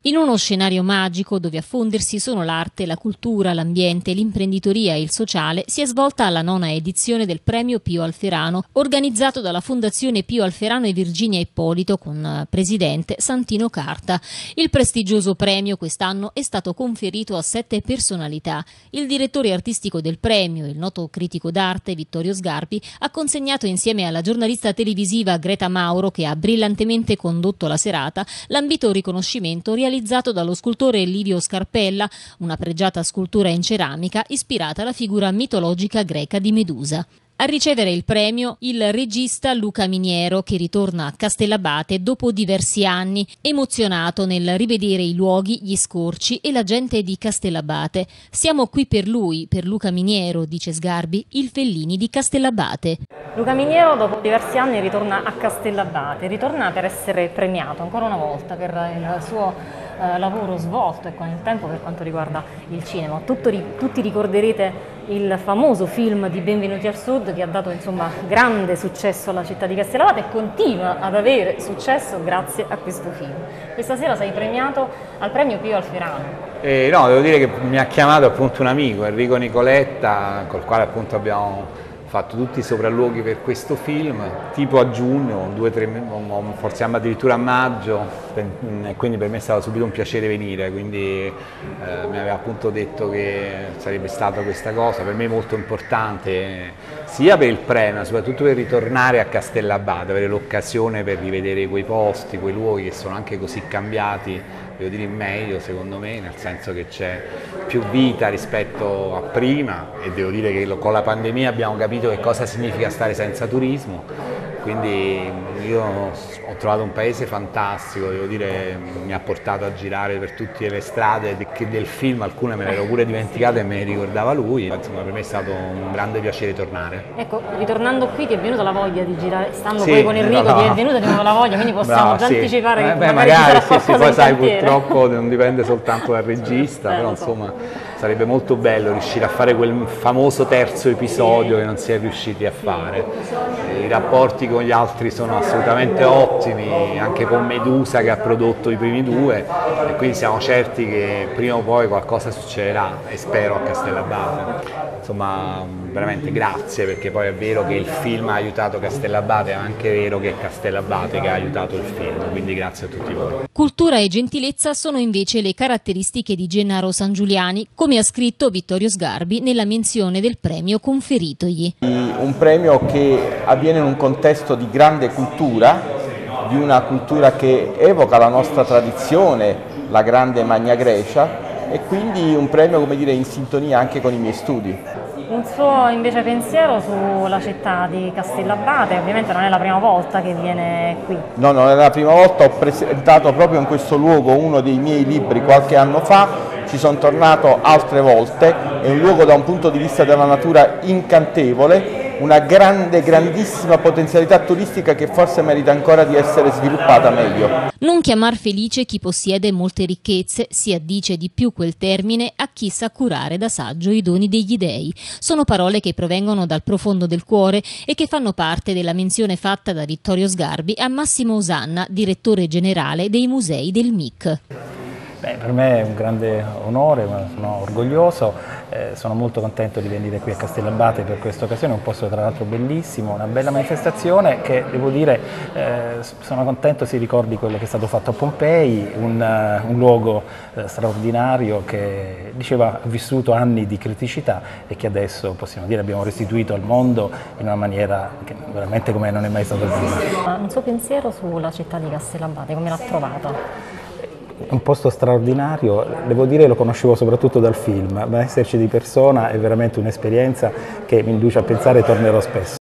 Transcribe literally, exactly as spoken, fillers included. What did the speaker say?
In uno scenario magico dove a fondersi sono l'arte, la cultura, l'ambiente, l'imprenditoria e il sociale, si è svolta la nona edizione del Premio Pio Alferano, organizzato dalla Fondazione Pio Alferano e Virginia Ippolito con presidente Santino Carta. Il prestigioso premio quest'anno è stato conferito a sette personalità. Il direttore artistico del premio, il noto critico d'arte Vittorio Sgarbi, ha consegnato insieme alla giornalista televisiva Greta Mauro, che ha brillantemente condotto la serata, l'ambito riconoscimento realizzato dallo scultore Livio Scarpella, una pregiata scultura in ceramica ispirata alla figura mitologica greca di Medusa. A ricevere il premio il regista Luca Miniero, che ritorna a Castellabate dopo diversi anni, emozionato nel rivedere i luoghi, gli scorci e la gente di Castellabate. Siamo qui per lui, per Luca Miniero, dice Sgarbi, il Fellini di Castellabate. Luca Miniero dopo diversi anni ritorna a Castellabate, ritorna per essere premiato ancora una volta per il suo eh, lavoro svolto e con il tempo per quanto riguarda il cinema. Tutto, tutti ricorderete il famoso film di Benvenuti al Sud, che ha dato insomma grande successo alla città di Castellabate e continua ad avere successo grazie a questo film. Questa sera sei premiato al premio Pio Alferano. Eh, no, devo dire che mi ha chiamato appunto un amico, Enrico Nicoletta, col quale appunto abbiamo fatto tutti i sopralluoghi per questo film, tipo a giugno, due, tre, forse addirittura a maggio, e quindi per me è stato subito un piacere venire, quindi eh, mi aveva appunto detto che sarebbe stata questa cosa, per me molto importante, sia per il premio, ma soprattutto per ritornare a Castellabate, avere l'occasione per rivedere quei posti, quei luoghi che sono anche così cambiati, devo dire in meglio secondo me, nel senso che c'è più vita rispetto a prima e devo dire che con la pandemia abbiamo capito che cosa significa stare senza turismo, quindi io ho trovato un paese fantastico, devo dire mi ha portato a girare per tutte le strade che del film, alcune me le ero pure dimenticate e me le ricordava lui, insomma per me è stato un grande piacere tornare. Ecco, ritornando qui ti è venuta la voglia di girare, stando sì, poi con Enrico no, no. ti è venuta di nuovo la voglia, quindi possiamo Bravo, già sì. anticipare che eh, beh, magari, magari ci sarà sì, sì, poi sai purtroppo non dipende soltanto dal regista, eh, però so. insomma sarebbe molto bello riuscire a fare quel famoso terzo episodio che non si è riusciti a fare. I rapporti con gli altri sono assolutamente ottimi, anche con Medusa che ha prodotto i primi due, e quindi siamo certi che prima o poi qualcosa succederà e spero a Castellabate. Insomma veramente grazie, perché poi è vero che il film ha aiutato Castellabate, è anche vero che è Castellabate che ha aiutato il film, quindi grazie a tutti voi. Cultura e gentilezza sono invece le caratteristiche di Gennaro Sangiuliani, come ha scritto Vittorio Sgarbi nella menzione del premio conferitogli. Un premio che avviene in un contesto di grande cultura, di una cultura che evoca la nostra tradizione, la grande Magna Grecia, e quindi un premio, come dire, in sintonia anche con i miei studi. Un suo invece pensiero sulla città di Castellabate, ovviamente non è la prima volta che viene qui. No, non è la prima volta, ho presentato proprio in questo luogo uno dei miei libri qualche anno fa, ci sono tornato altre volte, è un luogo da un punto di vista della natura incantevole, una grande, grandissima potenzialità turistica che forse merita ancora di essere sviluppata meglio. Non chiamar felice chi possiede molte ricchezze, si addice di più quel termine a chi sa curare da saggio i doni degli dei. Sono parole che provengono dal profondo del cuore e che fanno parte della menzione fatta da Vittorio Sgarbi a Massimo Osanna, direttore generale dei musei del M I C. Beh, per me è un grande onore, sono orgoglioso, eh, sono molto contento di venire qui a Castellabate per questa occasione, è un posto tra l'altro bellissimo, una bella manifestazione che devo dire eh, sono contento si ricordi quello che è stato fatto a Pompei, un, uh, un luogo uh, straordinario che diceva ha vissuto anni di criticità e che adesso possiamo dire abbiamo restituito al mondo in una maniera che veramente come non è mai stato prima. Un suo pensiero sulla città di Castellabate, come l'ha trovata? Un posto straordinario, devo dire lo conoscevo soprattutto dal film, ma esserci di persona è veramente un'esperienza che mi induce a pensare e tornerò spesso.